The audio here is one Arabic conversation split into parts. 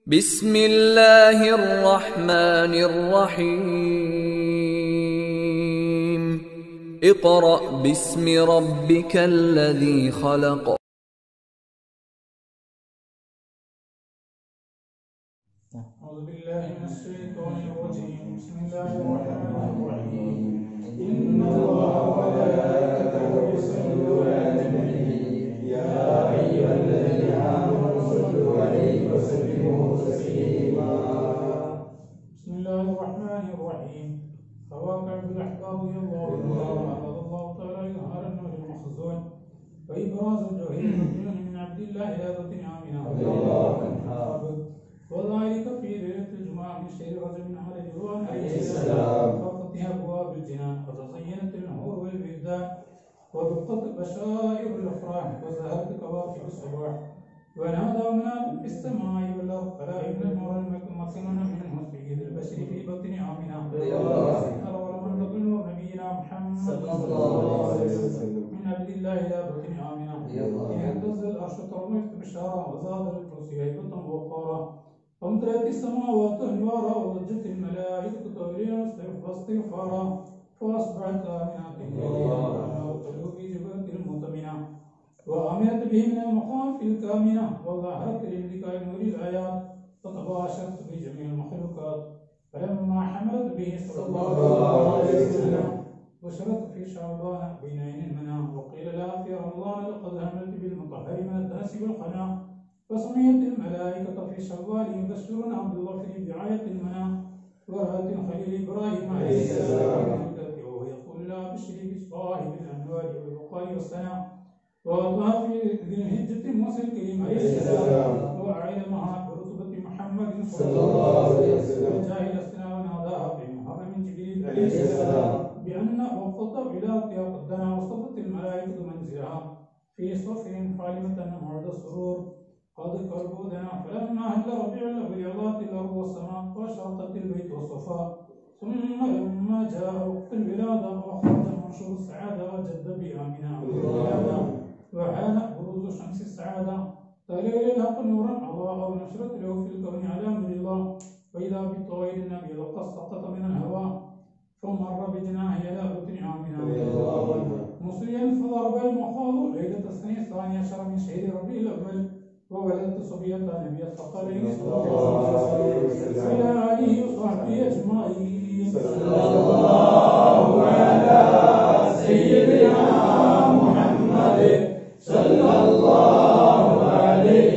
بسم الله الرحمن الرحيم اقرأ باسم ربك الذي خلق. أعوذ بالله من الشيطان الرجيم. بسم الله الرحمن الرحيم. إن الله وملائكته يصلون على النبي يا أيها الذين آمنوا صلوا عليه وسلموا تسليما. بسم الله الرحمن الرحيم. فواقع بالأحباب رضي الله تعالى إظهار النور المخزون وإبراز الجوهر المكنون من عبد الله إلى بطن آمنة رضي الله عنها، وذلك في ليلة الجمعة من شهر رجب من عمل جبران عليه السلام، ففتح أبواب الجنان وتزينت النهور والبلدان ودقت بشائر الأفراح وزهرت كواكب الصباح ونادى مناد في السماء والأرض فلا إن النور المكنون منه سيد البشر في بطن آمنة أرى من بطن نور نبينا محمد صلى الله عليه وسلم من عبد الله إلى بطن آمنة اهتز الأرش ترميت بشارة وزاد الكرسي هيبة وقارا فامتلأت السماوات أنوارا وضجت الملائكة تولين واستغفارا فأصبحت آمنة وتلو في جبهة المؤتمنة وآمنت به من المخاوف الكامنة وظهرت للذكاء نور الآيات فتباشرت بجميع المخلوقات فلما حملت به صلى الله عليه وسلم بشرت في شعبان بين عين المنام وقيل لها في رمضان لقد هملت بالمطهر من الدنس والقنا فسميت الملائكة في شوال يبشرون بالظفر برعاية المنام ورأت الخليل إبراهيم عليه السلام وهو يقول لا بشري بصاحب الأنوار والوقار والسناء ووضعها في ذي الهجة موسى الكريم عليه السلام وأعلمها برتبة محمد صلى الله عليه وسلم وجاء إلى السنة وناداها بمحرم جبريل عليه السلام بأن وقت ولادتها قد دنا وصفت الملائكة منزلها في صفر فعلمت أن موعد السرور قد قربودنا فلما هل ربيع الأول عظات الأرض والسماء وأشرقت البيت والصفاء ثم لما جاء وقت الولادة وخرج منشور السعادة وجد بآمنة الولادة وحان بروز شمس السعادة تليل الحق نورا أضاء ونشرت له في الكون على أمر الله وإذا بالطويل النبي وقد سقط من الهواء فمر بجناحه إلى بطن آمنة مصريا فضرب المخاض ليلة السنة الثانية عشر من شهر ربيع الأول وولدت صبية نبي الثقلين صلى الله عليه وسلم وعلى آله وصحبه أجمعين. صلى الله على سيدنا محمد صلى الله عليه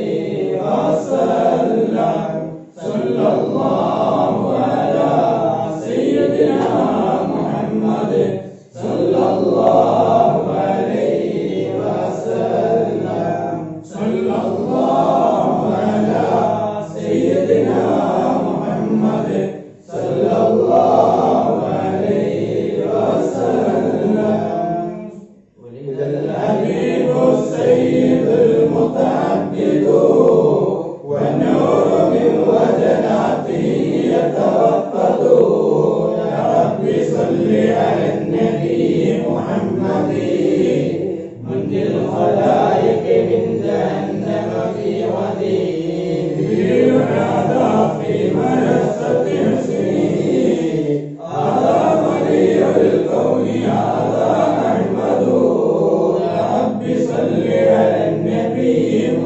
وسلم. صلى الله على سيدنا محمد صلى الله عليه وسلم. صلى الله على سيدنا محمد صلى الله عليه وسلم. ولد الحبيب السيد المتعبد والنور من وجناته يتوقد. يا رب صل على النبي محمد منذ الخلائق من جهنم في وديه ينادى في منصة حسنه هذا ولي الكون هذا أحمد. يا رب صل على النبي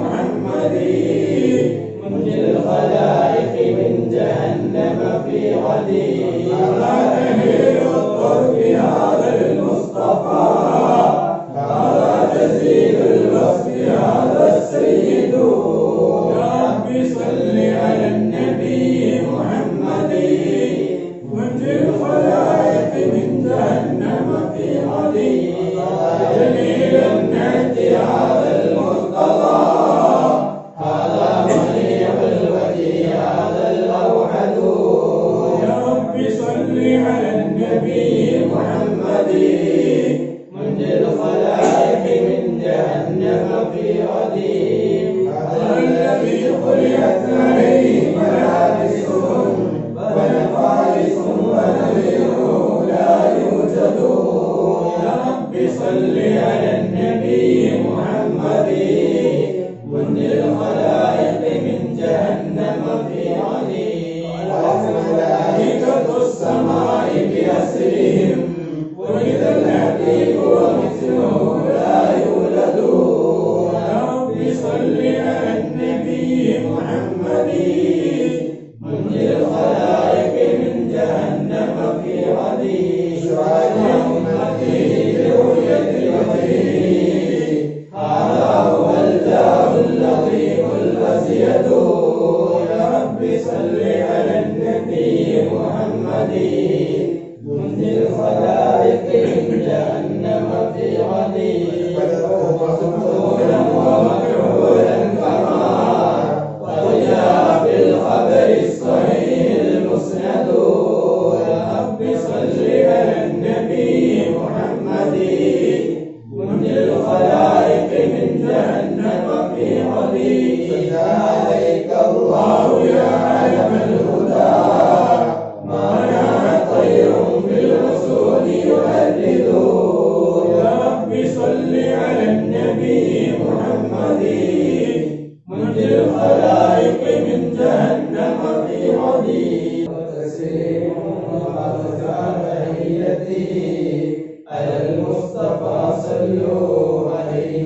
النبي محمد منجي الخلائق من جهنم في غدي شعاع أمتي برؤية وجهه هذا هو الجاه اللطيف الأزيد يا رب صل على النبي محمد منجي الخلائق من جهنم في غدي مقتولا ومكحولا كما قد جاء في الخبر الصحيح المسند يا رب صل على النبي محمد منجي الخلائق من جهنم في غدي صلى عليك الله يا علم الهدى ما نام طير في الرسول يهدد يا رب صل على النبي محمد منجي الخلائق من جهنم في غدي وتسليم وأرجى تحيتي على المصطفى صلوا عليه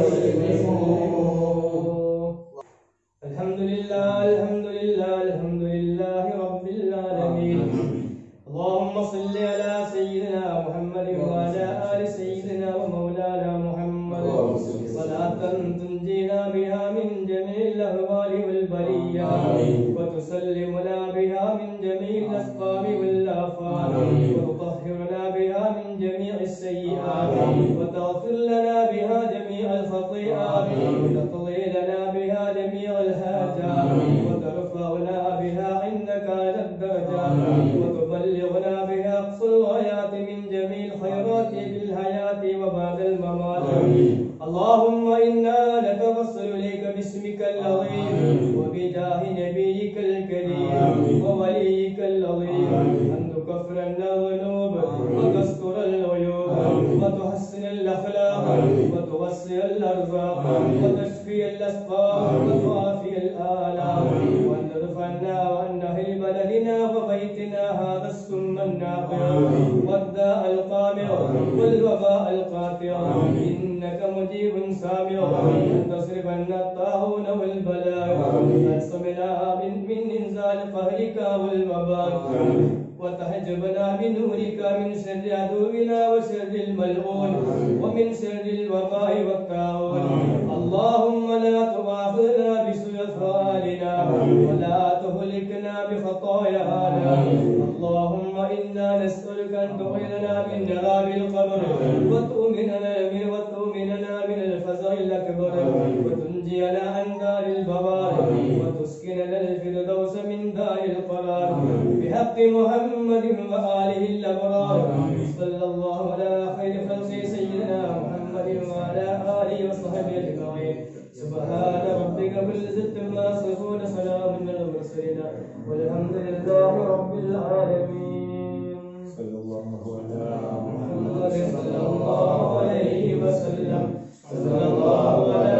وسلموا. الحمد لله الحمد لله الحمد لله رب العالمين. اللهم صل على سيدنا محمد وعلى آل سيدنا ومولانا محمد صلاة تنجينا بها من جميع الأهوال والبليات وتسلمنا بها من جميع الأسقام والآفات وتطهرنا بها من جميع السيئات وتغفر لنا بها جميع الخطيئات وتقضي لنا بها جميع الحاجات وترفعنا بها عندك على الدرجات وتبلغنا بها أقصى الغايات من جميع الخيرات في الحياة وبعد الممات. اللهم إنا نتوسل إليك باسمك العظيم وبجاه نبيك الكريم ووليك العظيم أن تكفر لنا الذنوب وتستر العيوب وتحسن الأخلاق وتوسع الأرزاق وتشفي الأسقام وتعافي الآلام وأن ترفعنا وأن نهل بلدنا وبيتنا هذا السم الناقع والداء القامع والوباء القاطع إنك مجيب سامع أن تصرف عنا الطاعون والبلاء وتعصمنا من إنزال قهرك والوباء وتحجبنا بنورك من شر عدونا وشر الملعون ومن شر الوباء والطاعون. اللهم لا تؤاخذنا بسوء أفعالنا ولا تهلكنا بخطايانا. اللهم إنا نسألك أن تعيذنا من عذاب القبر وتؤمننا من الفزع الأكبر وتنجينا عن دار البوار وتسكننا الفردوس من دار القرار بحق محمد وآله الأبرار. صلى الله على خير خلق سيدنا محمد وعلى آله وصحبه أجمعين. سبحان ربك رب العزة عما يصفون سلام على المرسلين والحمد لله رب العالمين. صلى الله على محمد صلى الله عليه وسلم. صلى الله على